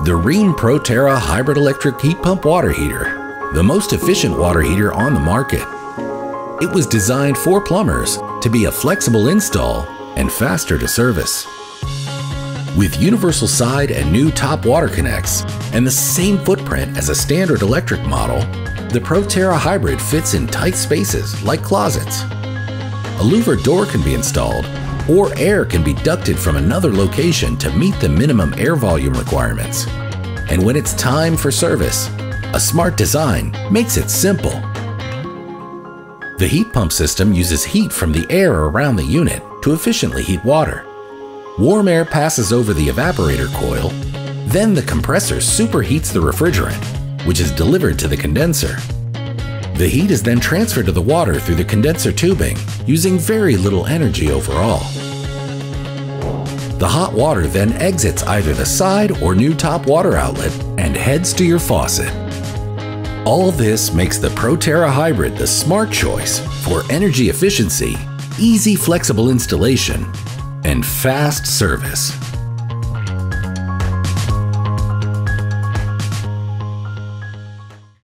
The Rheem ProTerra hybrid electric heat pump water heater, the most efficient water heater on the market. It was designed for plumbers to be a flexible install and faster to service. With universal side and new top water connects and the same footprint as a standard electric model, the ProTerra Hybrid fits in tight spaces like closets. A louver door can be installed, or air can be ducted from another location to meet the minimum air volume requirements. And when it's time for service, a smart design makes it simple. The heat pump system uses heat from the air around the unit to efficiently heat water. Warm air passes over the evaporator coil, then the compressor superheats the refrigerant, which is delivered to the condenser. The heat is then transferred to the water through the condenser tubing, using very little energy overall. The hot water then exits either the side or new top water outlet and heads to your faucet. All this makes the ProTerra Hybrid the smart choice for energy efficiency, easy flexible installation, and fast service.